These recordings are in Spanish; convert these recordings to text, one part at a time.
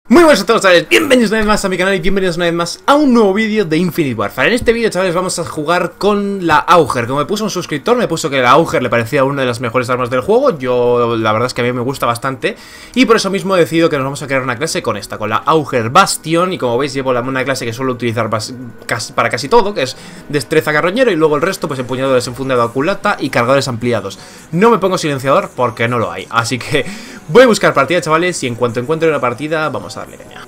Muy buenas a todos, chavales, bienvenidos una vez más a mi canal y bienvenidos una vez más a un nuevo vídeo de Infinite Warfare. En este vídeo, chavales, vamos a jugar con la Auger. Como me puso un suscriptor, me puso que la Auger le parecía una de las mejores armas del juego. Yo, la verdad es que a mí me gusta bastante y por eso mismo he decidido que nos vamos a crear una clase con esta, con la Auger Bastion. Y como veis, llevo una clase que suelo utilizar para casi todo, que es destreza carroñero, y luego el resto, pues empuñador desenfundado a culata y cargadores ampliados. No me pongo silenciador porque no lo hay, así que voy a buscar partida, chavales, y en cuanto encuentre una partida, vamos a darle caña.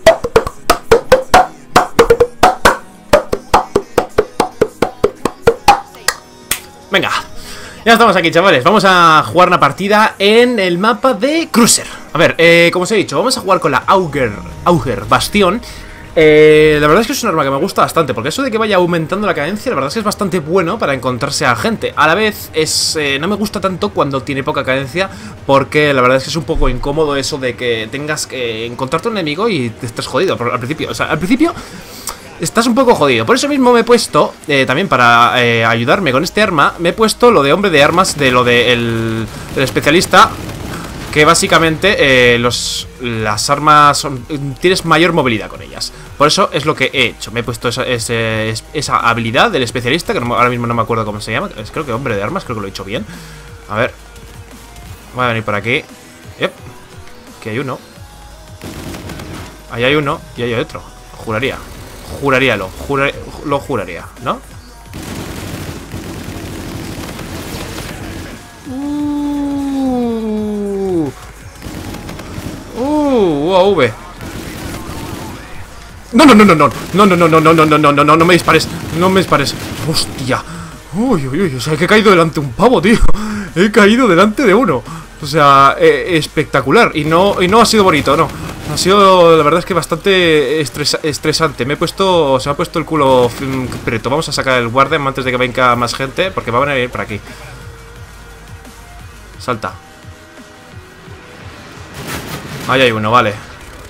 Venga, ya estamos aquí, chavales. Vamos a jugar una partida en el mapa de Cruiser. A ver, como os he dicho, vamos a jugar con la Auger Bastion. La verdad es que es un arma que me gusta bastante, porque eso de que vaya aumentando la cadencia, la verdad es que es bastante bueno para encontrarse a gente. A la vez, no me gusta tanto cuando tiene poca cadencia, porque la verdad es que es un poco incómodo eso de que tengas que encontrarte un enemigo y te estés jodido al principio. O sea, al principio estás un poco jodido. Por eso mismo me he puesto, también para ayudarme con este arma, me he puesto lo de hombre de armas, de lo de el especialista. Que básicamente las armas tienes mayor movilidad con ellas. Por eso es lo que he hecho. Me he puesto esa habilidad del especialista, que ahora mismo no me acuerdo cómo se llama. Creo que hombre de armas, creo que lo he hecho bien. A ver, voy a venir por aquí. Yep. Aquí hay uno. Ahí hay uno y ahí hay otro. Juraría. Lo juraría, ¿no? UAV. No me dispares. No me dispares. Hostia. Uy, o sea, que he caído delante de un pavo, tío. He caído delante de uno. O sea, espectacular. Y no ha sido bonito, no. Ha sido, la verdad es que bastante estresante. Se me ha puesto el culo preto. Vamos a sacar el guardián antes de que venga más gente, porque van a venir por aquí. Salta. Ahí hay uno, vale.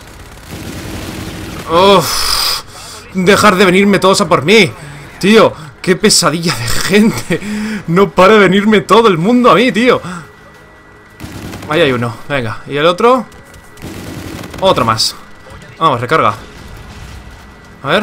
Uff, dejar de venirme todos a por mí. Tío, qué pesadilla de gente. No para de venirme todo el mundo a mí, tío. Ahí hay uno, venga. ¿Y el otro? Otro más. Vamos, recarga. A ver.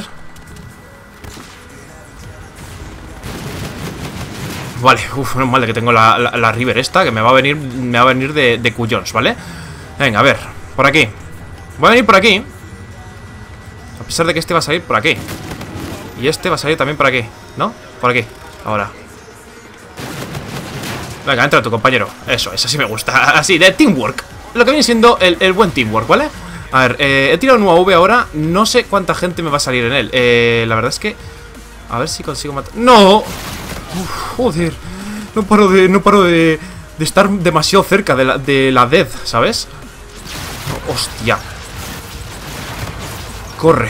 Vale, uff, no es mal de que tengo la River esta, que me va a venir de cuyons, ¿vale? Venga, a ver, por aquí. Voy a venir por aquí. A pesar de que este va a salir por aquí. Y este va a salir también por aquí, ¿no? Por aquí, ahora. Venga, entra tu compañero. Eso sí me gusta. Así, de teamwork. Lo que viene siendo el buen teamwork, ¿vale? A ver, he tirado un UAV ahora. No sé cuánta gente me va a salir en él. La verdad es que... A ver si consigo matar... ¡No! Uf, joder. No paro de estar demasiado cerca de la death, ¿sabes? Hostia. Corre.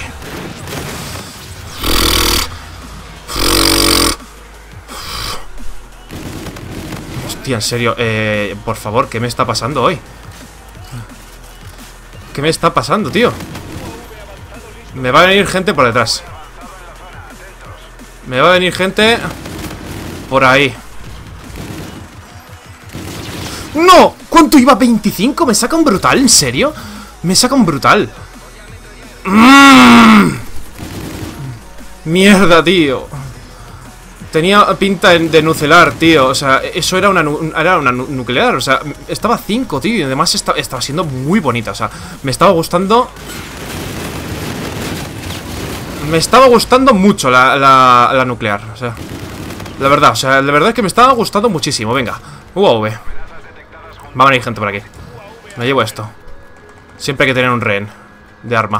Hostia, en serio, por favor, ¿qué me está pasando hoy? ¿Qué me está pasando, tío? Me va a venir gente por detrás. Me va a venir gente por ahí. ¡No! ¿Cuánto iba? ¿25? ¿Me saca un brutal? ¿En serio? Me saca un brutal. Mierda, tío. Tenía pinta de nucelar, tío. O sea, eso era una nuclear. O sea, estaba a 5, tío. Y además estaba siendo muy bonita. O sea, me estaba gustando. Me estaba gustando mucho la nuclear. O sea, la verdad es que me estaba gustando muchísimo. Venga, UAV. Va a venir gente por aquí. Me llevo esto. Siempre hay que tener un rehén de arma.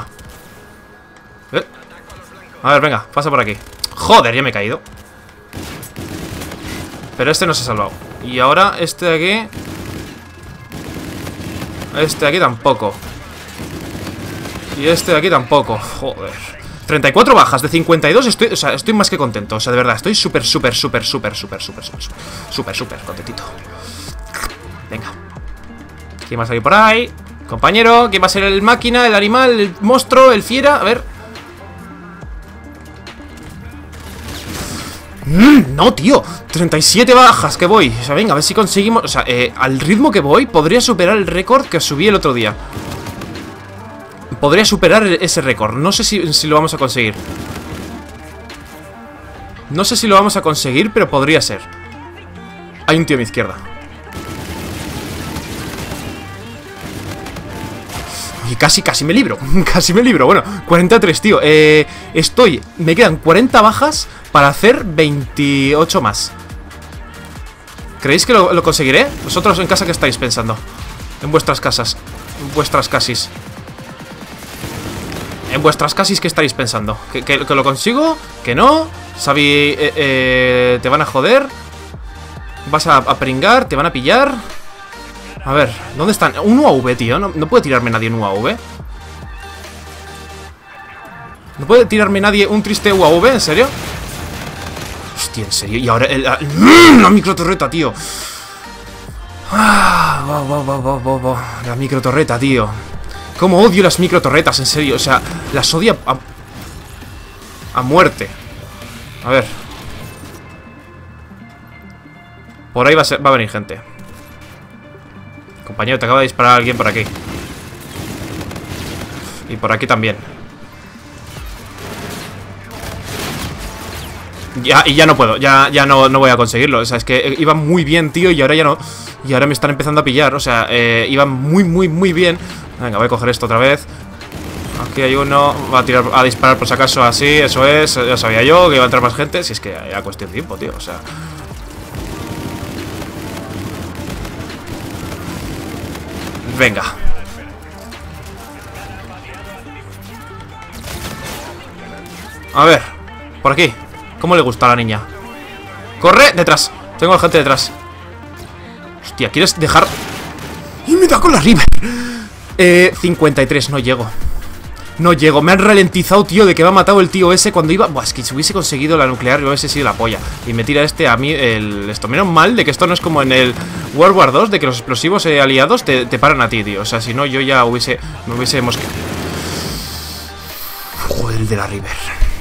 A ver, venga, pasa por aquí. Joder, ya me he caído. Pero este no se ha salvado. Y ahora este de aquí. Este de aquí tampoco. Y este de aquí tampoco. Joder. 34 bajas de 52. Estoy más que contento. O sea, de verdad, estoy súper contentito. Venga. ¿Quién va a salir por ahí? Compañero, ¿quién va a ser el máquina, el animal, el monstruo, el fiera? A ver. No, tío, 37 bajas que voy. O sea, venga, a ver si conseguimos. O sea, al ritmo que voy, podría superar el récord que subí el otro día. podría superar ese récord. No sé si lo vamos a conseguir. No sé si lo vamos a conseguir, pero podría ser. Hay un tío a mi izquierda. Y casi me libro. Casi me libro. Bueno, 43, tío. Me quedan 40 bajas para hacer 28 más. ¿Creéis que lo conseguiré? Vosotros en casa, ¿qué estáis pensando? En vuestras casas. En vuestras casis. En vuestras casis, ¿qué estáis pensando? ¿Que lo consigo? ¿Que no? Xavi, ¿te van a joder? ¿Vas a pringar? ¿Te van a pillar? A ver, ¿dónde están? Un UAV, tío. No puede tirarme nadie un UAV. ¿No puede tirarme nadie un triste UAV? ¿En serio? Hostia, en serio. Y ahora la microtorreta, tío. La microtorreta, tío. Cómo odio las microtorretas, en serio. O sea, las odio a muerte. A ver. Por ahí va a venir gente. Compañero, te acaba de disparar alguien por aquí. Y por aquí también. Y ya no puedo. Ya no voy a conseguirlo. O sea, es que iba muy bien, tío. Y ahora ya no. Y ahora me están empezando a pillar. O sea, iba muy bien. Venga, voy a coger esto otra vez. Aquí hay uno. Va a disparar por si acaso así. Eso es. Ya sabía yo que iba a entrar más gente. Si es que era cuestión de tiempo, tío. O sea. Venga. A ver. Por aquí. ¿Cómo le gusta a la niña? ¡Corre! Detrás. Tengo a gente detrás. Hostia, ¿quieres dejar? ¡Y me da con la River! 53, no llego. No llego, me han ralentizado, tío, de que me ha matado el tío ese cuando iba... Buah, es que si hubiese conseguido la nuclear, yo hubiese sido la polla. Y me tira a mí esto. Menos mal de que esto no es como en el World War 2, de que los explosivos aliados te paran a ti, tío. O sea, si no, yo ya me hubiese mosqueado. Joder, el de la River.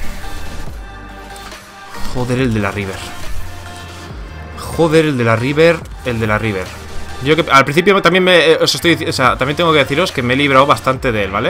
Joder, el de la River. Joder, el de la River. El de la River. Yo que al principio también también tengo que deciros que me he librado bastante de él, ¿vale?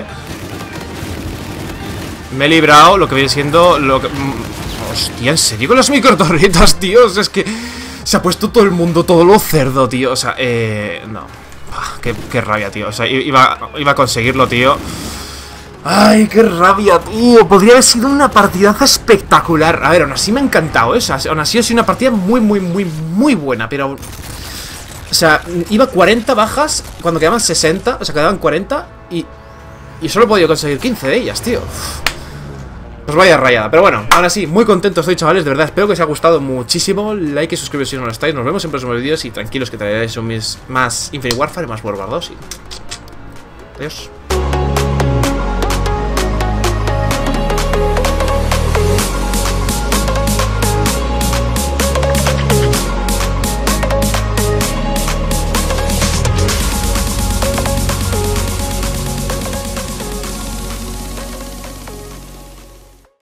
Me he librado lo que viene siendo hostia, ¿en serio con las microtorretas, tío? O sea, es que se ha puesto todo el mundo, todo lo cerdo, tío. O sea, no. Qué rabia, tío. O sea, iba a conseguirlo, tío. Ay, qué rabia, tío. Podría haber sido una partidaza espectacular. A ver, aún así me ha encantado, ¿eh? O sea, aún así ha sido una partida muy buena, pero... O sea, iba 40 bajas cuando quedaban 60. O sea, quedaban 40 y solo he podido conseguir 15 de ellas, tío. Pues vaya rayada, pero bueno, ahora sí, muy contento estoy, chavales, de verdad, espero que os haya gustado muchísimo. Like y suscribiros si no lo estáis, nos vemos en próximos vídeos y tranquilos que traeréis más Infinite Warfare, más World War 2 y... Adiós.